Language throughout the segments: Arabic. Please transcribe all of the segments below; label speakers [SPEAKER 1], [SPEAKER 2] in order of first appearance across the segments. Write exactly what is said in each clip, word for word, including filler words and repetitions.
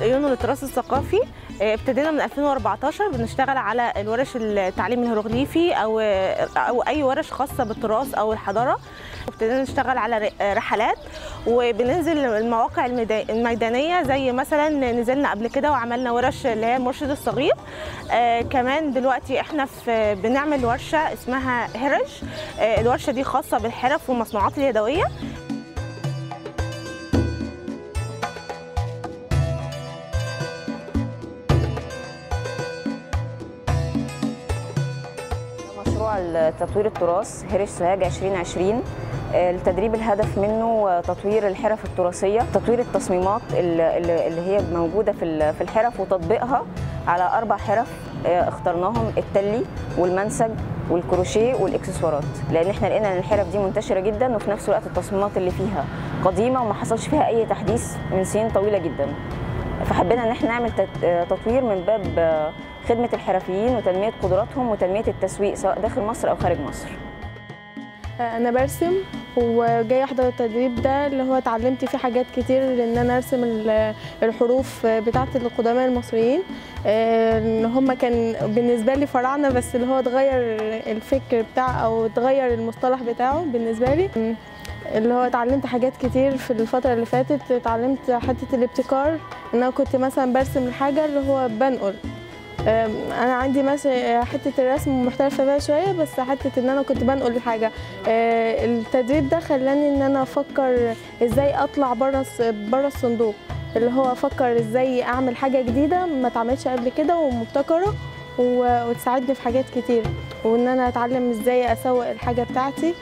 [SPEAKER 1] ايونو للتراث الثقافي. ابتدينا من ألفين وأربعتاشر بنشتغل على الورش التعليم الهيروغليفي او او اي ورش خاصه بالتراث او الحضاره. ابتدينا نشتغل على رحلات وبننزل المواقع الميدانيه، زي مثلا نزلنا قبل كده وعملنا ورش اللي هي المرشد الصغير. آه كمان دلوقتي احنا في بنعمل ورشه اسمها هيرج. آه الورشه دي خاصه بالحرف والمصنوعات اليدويه.
[SPEAKER 2] مشروع تطوير التراث هريج سوهاج عشرين عشرين. التدريب الهدف منه تطوير الحرف التراثية، تطوير التصميمات اللي هي موجودة في الحرف وتطبيقها على أربع حرف اخترناهم: التلي والمنسج والكروشيه والاكسسوارات، لأن احنا لقينا ان الحرف دي منتشرة جدا وفي نفس الوقت التصميمات اللي فيها قديمة وما حصلش فيها أي تحديث من سنين طويلة جدا. فحبينا ان احنا نعمل تطوير من باب خدمة الحرفيين وتنمية قدراتهم وتنمية التسويق سواء داخل مصر أو خارج مصر.
[SPEAKER 3] أنا برسم وجاي أحضر التدريب ده اللي هو اتعلمت فيه حاجات كتير، إن أنا أرسم الحروف بتاعة القدماء المصريين. إن هم كان بالنسبة لي فراعنة، بس اللي هو اتغير الفكر بتاعه أو اتغير المصطلح بتاعه بالنسبة لي. اللي هو اتعلمت حاجات كتير في الفترة اللي فاتت. اتعلمت حتة الابتكار، إن أنا كنت مثلا برسم الحاجة اللي هو بنقل. انا عندي مثلا حته الرسم محترفه فيها شويه، بس حته ان انا كنت بنقل الحاجه. التدريب ده خلاني ان انا افكر ازاي اطلع بره بره الصندوق، اللي هو افكر ازاي اعمل حاجه جديده ما اتعملتش قبل كده ومبتكره وتساعدني في حاجات كتير، وان انا اتعلم ازاي اسوق الحاجه بتاعتي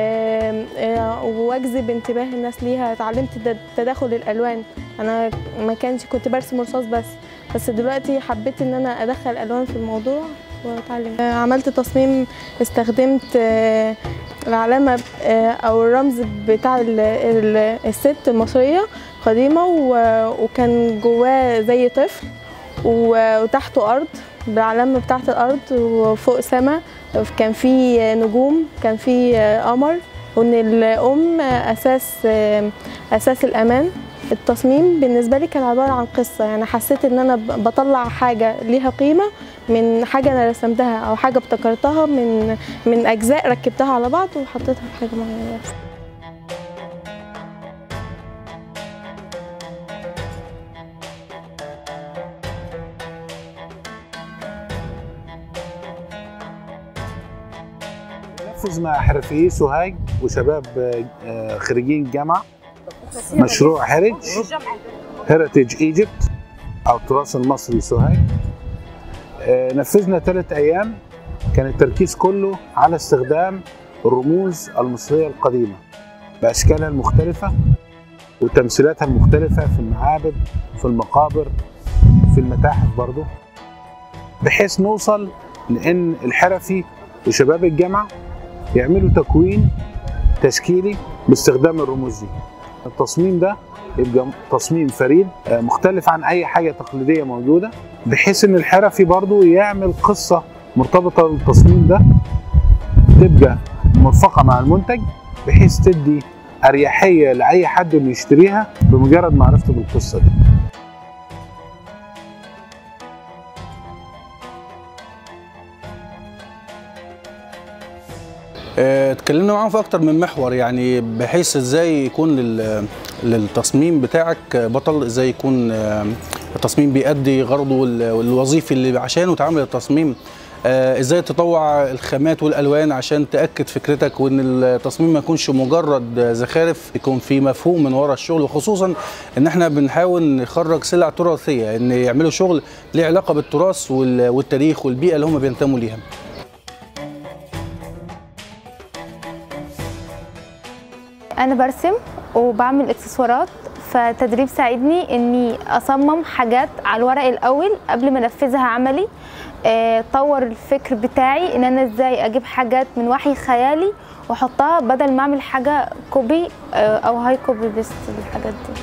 [SPEAKER 3] واجذب انتباه الناس ليها. اتعلمت تداخل الالوان. انا ما كانش كنت برسم رصاص بس بس دلوقتي حبيت ان انا ادخل الوان في الموضوع واتعلم. عملت تصميم استخدمت العلامه او الرمز بتاع الست المصريه قديمه، وكان جواه زي طفل وتحته ارض بالعلامه بتاعه الارض، وفوق سما كان في نجوم، كان في قمر، وان الام اساس اساس الامان. التصميم بالنسبه لي كان عباره عن قصه، يعني حسيت ان انا بطلع حاجه ليها قيمه من حاجه انا رسمتها او حاجه ابتكرتها من من اجزاء ركبتها على بعض وحطيتها في حاجه معينه.
[SPEAKER 4] نفذ مع حرفيي سوهاج وشباب خريجين الجامعه مشروع هريج هيريتيج ايجيبت او التراث المصري سوهاج. نفذنا ثلاث ايام، كان التركيز كله على استخدام الرموز المصريه القديمه باشكالها المختلفه وتمثيلاتها المختلفه في المعابد، في المقابر، في المتاحف برضه، بحيث نوصل لان الحرفي وشباب الجامعه يعملوا تكوين تشكيلي باستخدام الرموز دي. التصميم ده يبقى تصميم فريد مختلف عن اي حاجه تقليديه موجوده، بحيث ان الحرفي برضو يعمل قصه مرتبطه بالتصميم ده تبقى مرفقه مع المنتج، بحيث تدي اريحيه لاي حد انه يشتريها بمجرد معرفته بالقصه دي.
[SPEAKER 5] اتكلمنا معاهم في اكتر من محور، يعني بحيث ازاي يكون للتصميم بتاعك بطل، ازاي يكون التصميم بيأدي غرضه الوظيفي اللي عشانه تعمل التصميم، ازاي تطوع الخامات والالوان عشان تاكد فكرتك، وان التصميم ما يكونش مجرد زخارف، يكون في مفهوم من ورا الشغل، وخصوصا ان احنا بنحاول نخرج سلع تراثيه، ان يعملوا شغل ليه علاقه بالتراث والتاريخ والبيئه اللي هم بينتموا ليها.
[SPEAKER 6] أنا برسم وبعمل إكسسوارات، فتدريب ساعدني إني أصمم حاجات على الورق الأول قبل ما أنفذها عملي. طور الفكر بتاعي إن أنا إزاي أجيب حاجات من وحي خيالي وأحطها بدل ما أعمل حاجة كوبي أو هاي كوبي بيست الحاجات دي.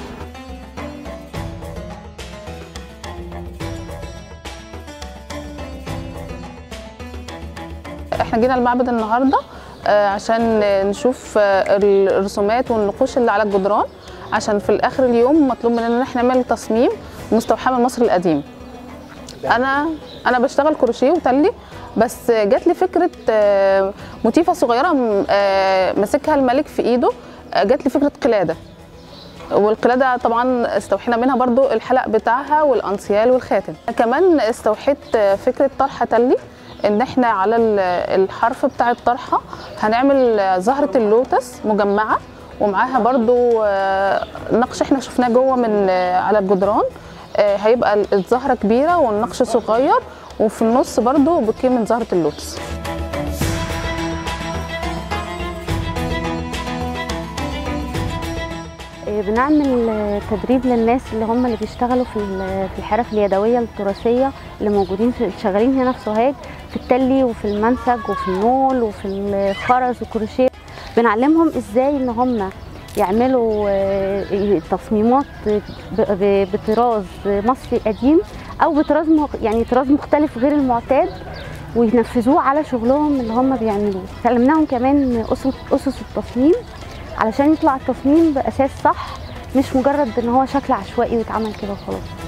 [SPEAKER 7] إحنا جينا المعبد النهارده عشان نشوف الرسومات والنقوش اللي على الجدران، عشان في الاخر اليوم مطلوب مننا ان احنا نعمل تصميم مستوحاه من مصر القديم. انا انا بشتغل كروشيه وتلي، بس جات لي فكره موتيفه صغيره ماسكها الملك في ايده، جات لي فكره قلاده، والقلاده طبعا استوحينا منها برضو الحلق بتاعها والانسيال والخاتم. كمان استوحيت فكره طرحه تلي، ان احنا على الحرف بتاع الطرحه هنعمل زهره اللوتس مجمعه، ومعاها برضو نقش احنا شفناه جوه من على الجدران، هيبقى الزهره كبيره والنقش صغير، وفي النص برضو بوكيه من زهره اللوتس.
[SPEAKER 8] بنعمل تدريب للناس اللي هم اللي بيشتغلوا في في الحرف اليدويه التراثيه اللي موجودين في شغالين هنا في سوهاج، في التلي وفي المنسج وفي النول وفي الخرز والكروشيه. بنعلمهم ازاي ان هم يعملوا تصميمات بطراز مصري قديم او بطراز يعني طراز مختلف غير المعتاد، وينفذوه على شغلهم اللي هم بيعملوه. علمناهم كمان اسس التصميم علشان يطلع التصميم باساس صح، مش مجرد ان هو شكل عشوائي ويتعمل كده وخلاص.